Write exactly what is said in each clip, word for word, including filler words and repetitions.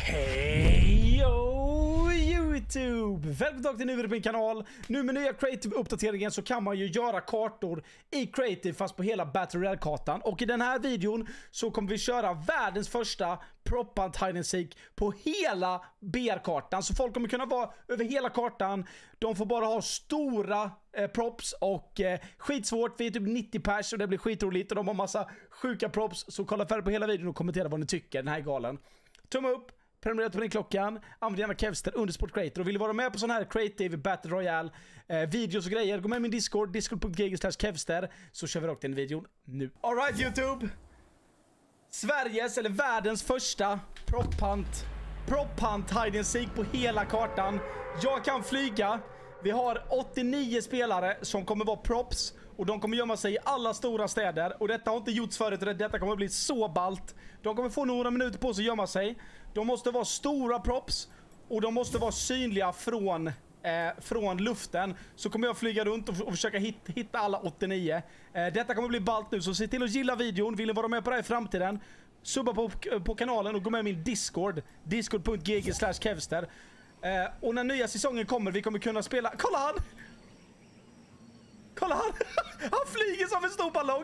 Hej YouTube! Välkommen tillbaka till ny video på min kanal. Nu med nya Creative-uppdateringen så kan man ju göra kartor i Creative fast på hela Battle Royale-kartan. Och i den här videon så kommer vi köra världens första prop-hunt hide and seek på hela B R-kartan. Så folk kommer kunna vara över hela kartan. De får bara ha stora eh, props och eh, skitsvårt. Vi är typ nittio pers och det blir skitroligt och de har massa sjuka props. Så kolla färdigt på hela videon och kommentera vad ni tycker. Den här är galen. Tumme upp! Prenumerera på den klockan. Använd gärna Kevster under Sport Creator. Och vill du vara med på sån här Creative Battle Royale eh, videos och grejer, gå med i min Discord, discord punkt g g slash kevster, så kör vi rakt in i videon nu. Alright YouTube. Sveriges eller världens första prop-hunt prop-hunt hide and seek på hela kartan. Jag kan flyga. Vi har åttionio spelare som kommer vara props och de kommer gömma sig i alla stora städer. Och detta har inte gjorts förut och detta kommer bli så ballt. De kommer få några minuter på sig att gömma sig. De måste vara stora props och de måste vara synliga från, eh, från luften. Så kommer jag flyga runt och, och försöka hit, hitta alla åttionio. Eh, detta kommer bli ballt nu, så se till att gilla videon. Vill ni vara med på det här i framtiden, subba på, på kanalen och gå med i min Discord, discord punkt g g slash kevster. Eh, och när nya säsongen kommer, vi kommer kunna spela... Kolla han! Kolla han! Han flyger som en stor ballong!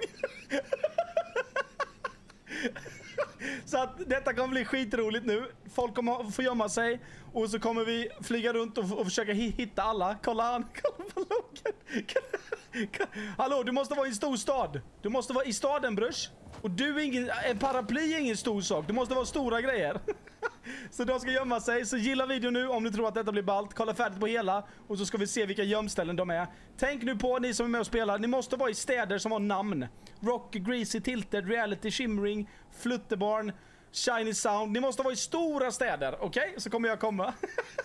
Så att detta kommer bli skitroligt nu. Folk kommer få gömma sig och så kommer vi flyga runt och, och försöka hitta alla. Kolla han! Kolla ballongen! Hallå, du måste vara i en stor stad. Du måste vara i staden, brush. Och du är ingen... En paraply är ingen stor sak. Du måste vara stora grejer. Så de ska gömma sig. Så gilla videon nu om du tror att detta blir ballt. Kolla färdigt på hela. Och så ska vi se vilka gömställen de är. Tänk nu på, ni som är med och spelar, ni måste vara i städer som har namn. Rock, Greasy, Tilted, Reality, Shimmering, Flutterbarn, Shiny Sound. Ni måste vara i stora städer, okej? Okay? Så kommer jag komma.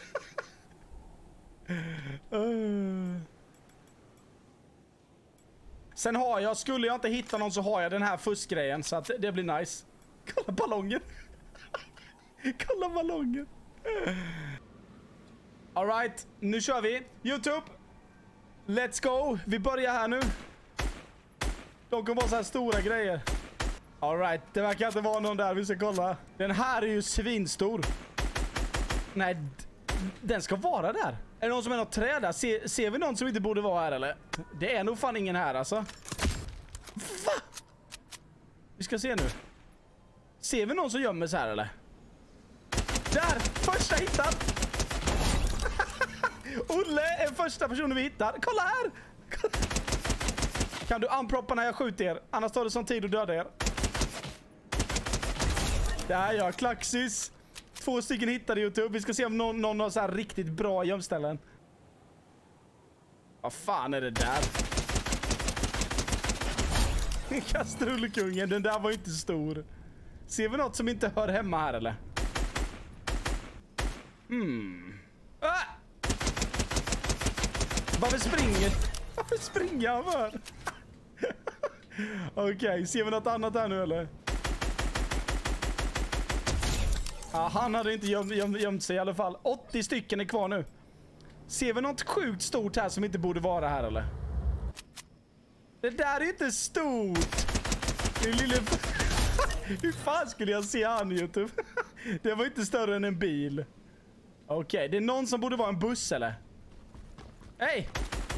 uh. Sen har jag, skulle jag inte hitta någon så har jag den här fuskgrejen. Så att det blir nice. Kolla ballongen. Kolla ballongen. Alright, nu kör vi. YouTube, let's go. Vi börjar här nu. De kommer vara så här stora grejer. Alright, det verkar inte vara någon där. Vi ska kolla. Den här är ju svinstor. Nej, den ska vara där. Är det någon som är något träd där? Se, ser vi någon som inte borde vara här eller? Det är nog fan ingen här alltså. Va? Vi ska se nu. Ser vi någon som gömmer sig här eller? Där! Första hittar! Olle är första personen vi hittar. Kolla här! Kan du unproppa när jag skjuter er? Annars tar det sån tid att döda er. Där ja, klaxis. Två stycken hittade YouTube. Vi ska se om någon, någon har så här riktigt bra gömställen. Vad fan är det där? Kastrullkungen, den där var inte stor. Ser vi något som inte hör hemma här eller? Hmm. Ah! Varför springer? Varför springer han för? Okej, okay, ser vi något annat här nu eller? Ja, han hade inte gömt, gömt, gömt sig i alla fall. åttio stycken är kvar nu. Ser vi något sjukt stort här som inte borde vara här eller? Det där är inte stort. Det är lille... Hur fan skulle jag se han YouTube? Det var inte större än en bil. Okej, okay, det är någon som borde vara en buss eller? Hej!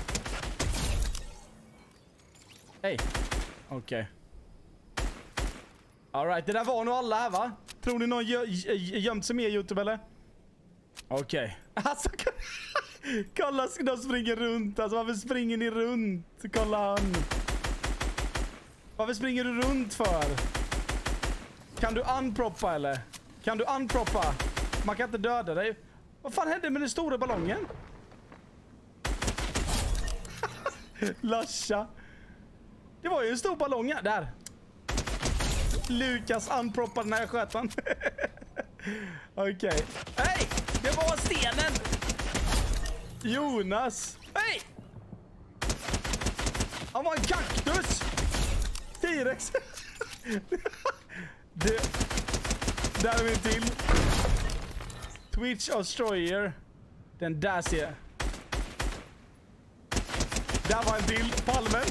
Hej. Okej. Okay. Alright, det där var nog alla här va? Tror ni någon gö gömt sig med YouTube eller? Okej. Okay. Alltså, kolla, de springer runt. Alltså, varför springer ni runt? Kolla han. Varför springer du runt för? Kan du unproppa eller? Kan du unproppa? Man kan inte döda dig. Vad fan hände med den stora ballongen? Lasha. Det var ju en stor ballong här. Där. Lukas unproppade när jag sköt han. Okej. Okay. Hej! Det var stenen! Jonas! Hej! Han var en kaktus! T-rex! Det... Där är vi till. Twitch Destroyer. Den där ser jag. Där var en till. Palmen.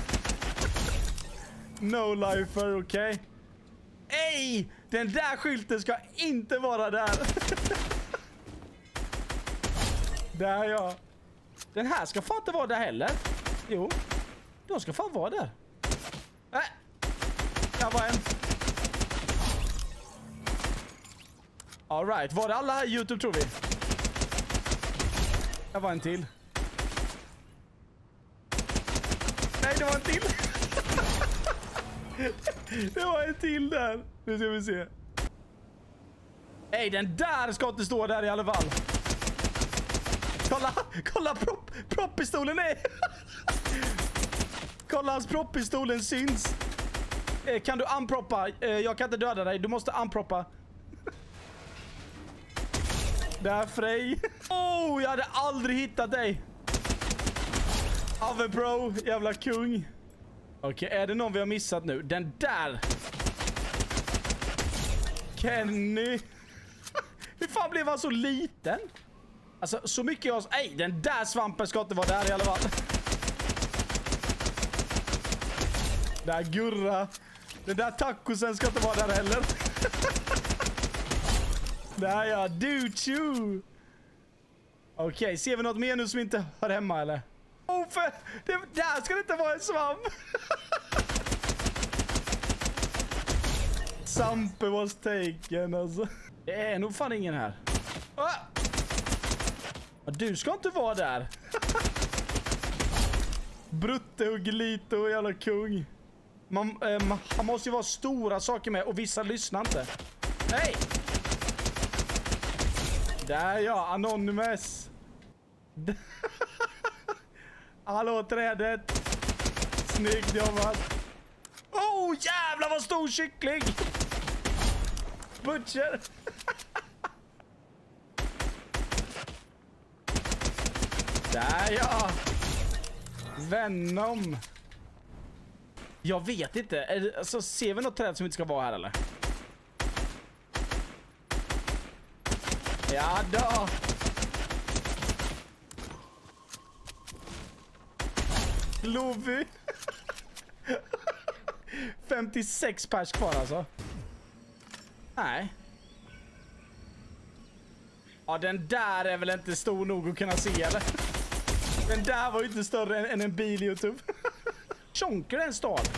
No lifer, okej. Okay. Ej! Den där skylten ska inte vara där. Där ja. Den här ska fan inte vara där heller. Jo. De ska fan vara där. Nej. Där var en. All right. Var det alla här i YouTube tror vi? Där var en till. Nej, det var en till. Det var en till där. Nu ska vi se. Nej, den där ska inte stå där i alla fall. Kolla, kolla prop, proppistolen är. Kolla hans proppistolen syns. Eh, kan du unproppa? Eh, jag kan inte döda dig, du måste unproppa. Där Frej. Oh, jag hade aldrig hittat dig. Ave bro, jävla kung. Okej, okay, är det någon vi har missat nu? Den där. Kenny. Hur fan blev han så liten? Alltså, så mycket jag... Nej, den där svampen ska inte vara där i alla fall. Där Gurra. Den där tacosen ska inte vara där heller. Där ja, Duchu. Okej, okay, ser vi något mer nu som inte hör hemma eller? Oh, för det, där ska det inte vara en svamp. Sampe was taken alltså. Det är nog fan ingen här. Ah! Du ska inte vara där. Brutte och Glito, jävla kung. Man, eh, man, man måste ju vara stora saker med och vissa lyssnar inte. Nej! Där ja, Anonymous. Hallå trädet. Snyggt jobbat. Oh jävlar vad stor kyckling. Butcher. Där ja. Venom. Jag vet inte. Är det, alltså, ser vi något träd som inte ska vara här eller? Ja då. Lovy. femtiosex pers kvar alltså. Nej. Ja, den där är väl inte stor nog att kunna se eller? Den där var ju inte större än, än en bil YouTube. Tjonker är en stad.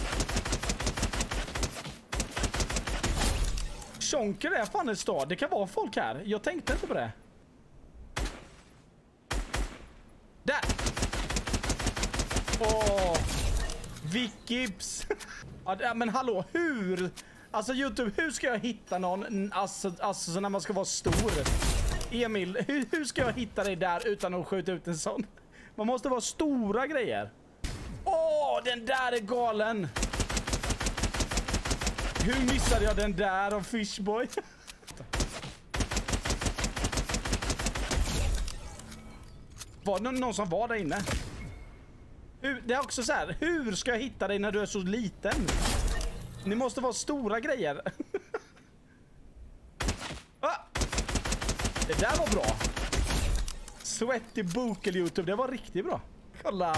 Tjonker är fan en stad. Det kan vara folk här. Jag tänkte inte på det. Där. Åh. Vickips. Ja, men hallå, hur? Alltså YouTube, hur ska jag hitta någon? Alltså, alltså när man ska vara stor. Emil, hur, hur ska jag hitta dig där utan att skjuta ut en sån? Man måste vara stora grejer. Åh, den där är galen. Hur missade jag den där av Fishboy? Var det någon som var där inne? Det är också så här, hur ska jag hitta dig när du är så liten? Ni måste vara stora grejer. Ah! Det där var bra. Sweaty Bokel YouTube, det var riktigt bra. Kolla.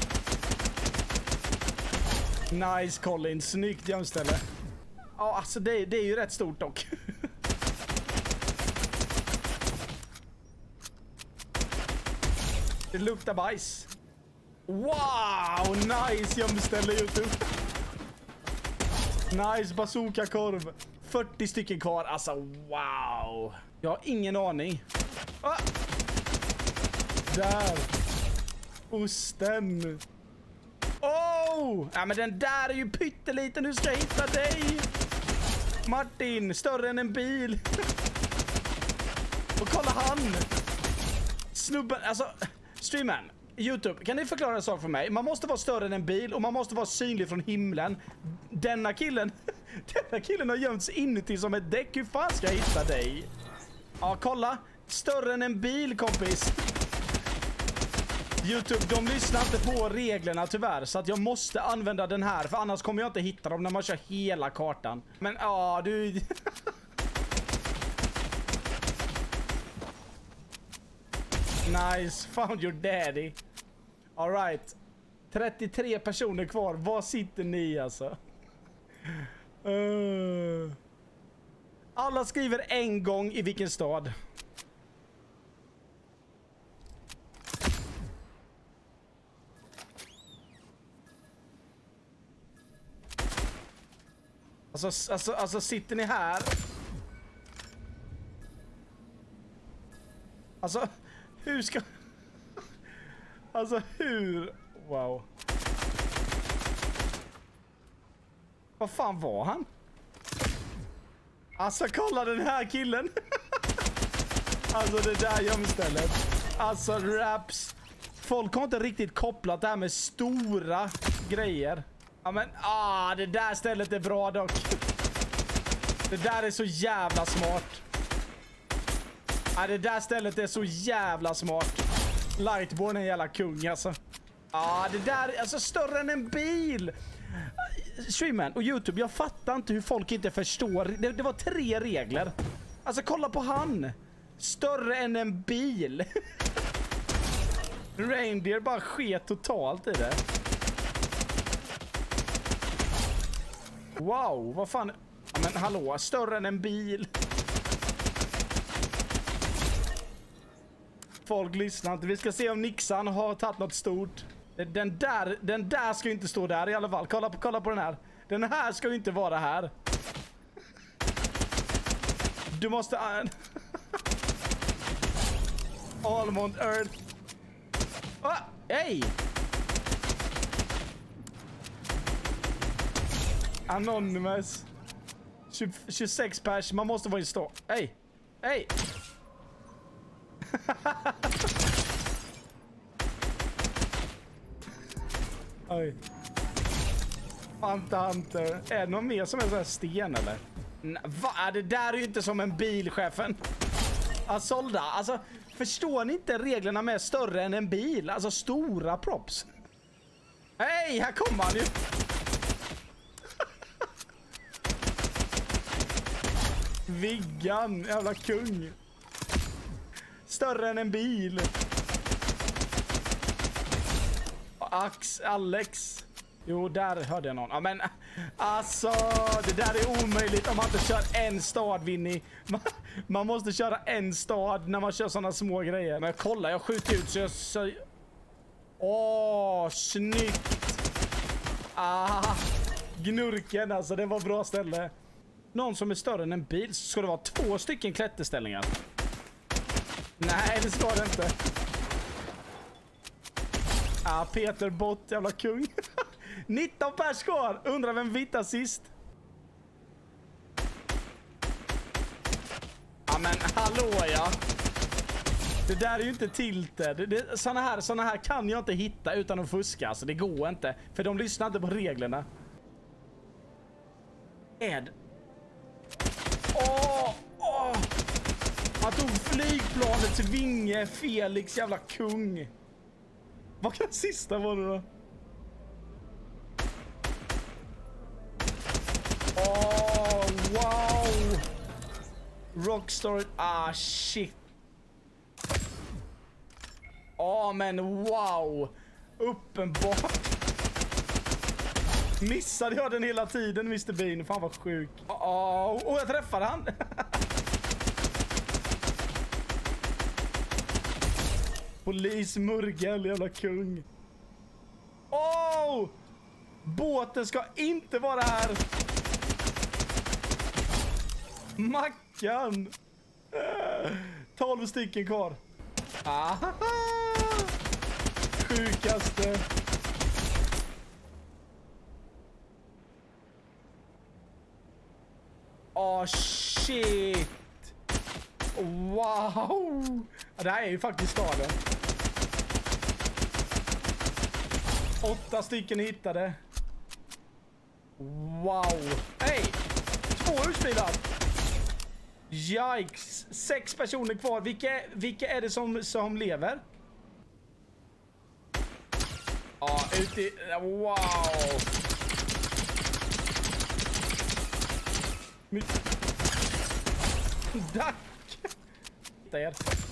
Nice Colin, snyggt jämställe. Ja, alltså det, det är ju rätt stort dock. Det luktar bajs. Wow, nice jämställe YouTube. Nice bazooka-korv. fyrtio stycken kvar, alltså wow. Jag har ingen aning. Ah! Där. Osten. Oh! Ja, men den där är ju pytteliten. Hur ska jag hitta dig? Martin, större än en bil. Och kolla han. Snubben, alltså streamern, YouTube, kan ni förklara en sak för mig? Man måste vara större än en bil och man måste vara synlig från himlen. Denna killen, denna killen har gömt sig inuti som ett däck. Hur fan ska jag hitta dig? Ja, kolla. Större än en bil, kompis. YouTube, de lyssnar inte på reglerna tyvärr, så att jag måste använda den här, för annars kommer jag inte hitta dem när man kör hela kartan. Men ja, du... Nice, found your daddy. All right. trettiotre personer kvar. Var sitter ni alltså? Uh... Alla skriver en gång i vilken stad. Alltså, alltså, alltså sitter ni här? Alltså, hur ska... Alltså, hur... Wow. Vad fan var han? Alltså, kolla den här killen. Alltså, det där gömstället. Alltså, raps. Folk har inte riktigt kopplat det här med stora grejer. Ja, men, ah, det där stället är bra dock. Det där är så jävla smart. Ja, det där stället är så jävla smart. Lightborn är en jävla kung, alltså. Ja, det där är alltså större än en bil. Streamen och YouTube, jag fattar inte hur folk inte förstår. Det, det var tre regler. Alltså, kolla på han. Större än en bil. Reindeer bara sket totalt i det. Wow, vad fan. Ja, men hallå, större än en bil. Folk lyssnar inte. Vi ska se om Nixan har tagit något stort. Den där, den där ska ju inte stå där i alla fall. Kolla på, kolla på den här. Den här ska ju inte vara här. Du måste... Almond Earth. Ah, hej! Anonymous. tjugo, tjugosex pers. Man måste vara i stå. Hej! Hej! Oj. Fanta Hunter. Är det någon mer som är sån här sten eller? Nej, va? Det där är ju inte som en bil, chefen. Asolda, alltså förstår ni inte reglerna med större än en bil? Alltså stora props. Hej, här kommer han ju. Viggan, jävla kung. Större än en bil. Ax, Alex. Jo, där hörde jag någon. Ja, men alltså, det där är omöjligt om man inte kör en stad, Vinny. Man, man måste köra en stad när man kör sådana små grejer. Men kolla, jag skjuter ut så jag... Så... Åh, snyggt. Ah, gnurken, alltså, det var bra ställe. Någon som är större än en bil, så ska det vara två stycken klätterställningar. Nej, det ska det inte. Ah, Peter Bott, jävla kung. nitton pers kvar. Undrar vem vittar sist. Ja, men hallå, ja. Det där är ju inte tilted. Det, det, såna här, såna här kan jag inte hitta utan att fuska. Alltså, det går inte. För de lyssnar inte på reglerna. Ed. Åh, åh. Han tog flygplanets vinge. Felix, jävla kung. Vad kan sista vara då? Åh, oh, wow. Rockstar. Ah, shit. Åh, oh, men wow. Uppenbart. Missade jag den hela tiden, mister Bean. Fan vad sjuk. Åh, oh, oh, jag träffade han. Polis Murgel, jävla kung. Åh! Oh! Båten ska inte vara här. Mackan. tolv stycken kvar. Aha! Sjukaste. Åh, oh, shit. Wow. Det här är ju faktiskt staden. Åtta stycken hittade. Wow. Hej! Två utspelade. Yikes. Sex personer kvar. Vilka, vilka är det som, som lever? Ja, ute i... Wow. Dack. Där.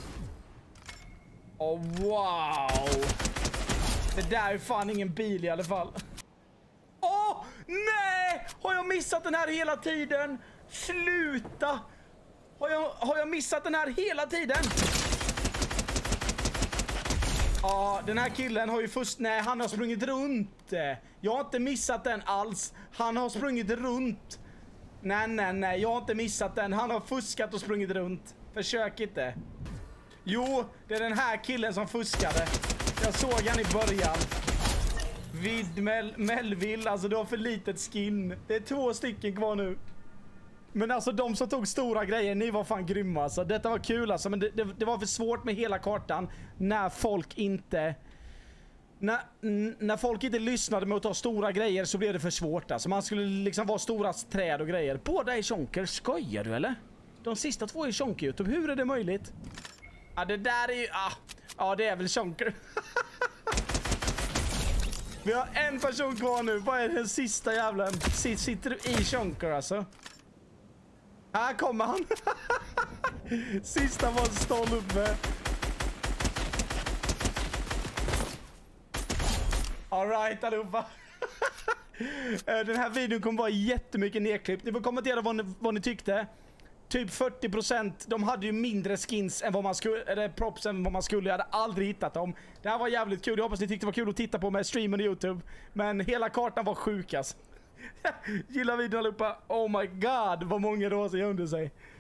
Oh, wow. Det där är fan ingen bil i alla fall. Åh, oh, nej! Har jag missat den här hela tiden? Sluta! Har jag, har jag missat den här hela tiden? Ja, den här killen har ju först... Nej, han har sprungit runt. Jag har inte missat den alls. Han har sprungit runt Nej, nej, nej. Jag har inte missat den. Han har fuskat och sprungit runt. Försök inte. Jo, det är den här killen som fuskade. Jag såg han i början. Vid Mel Melville, alltså du har för litet skin. Det är två stycken kvar nu. Men alltså de som tog stora grejer, ni var fan grymma alltså. Detta var kul alltså, men det, det, det var för svårt med hela kartan. När folk inte... När, när folk inte lyssnade med att ta stora grejer så blev det för svårt alltså. Man skulle liksom vara stora träd och grejer. Båda är chonker, skojar du eller? De sista två är chonker YouTube, hur är det möjligt? Ja, det där är ju... Ah, ja, det är väl chonker. Vi har en person kvar nu. Vad är den sista jävlen? Sitter du i chonker alltså? Här kommer han. Sista var stål uppe. All right allihopa. Den här videon kommer vara jättemycket nedklippt. Ni får kommentera vad ni, vad ni tyckte. Typ fyrtio procent. De hade ju mindre skins än vad man skulle, eller props än vad man skulle. Jag hade aldrig hittat dem. Det här var jävligt kul. Jag hoppas ni tyckte det var kul att titta på med streamen och YouTube. Men hela kartan var sjukas. Gilla videon allihopa. Oh my god, vad många då som gömde sig.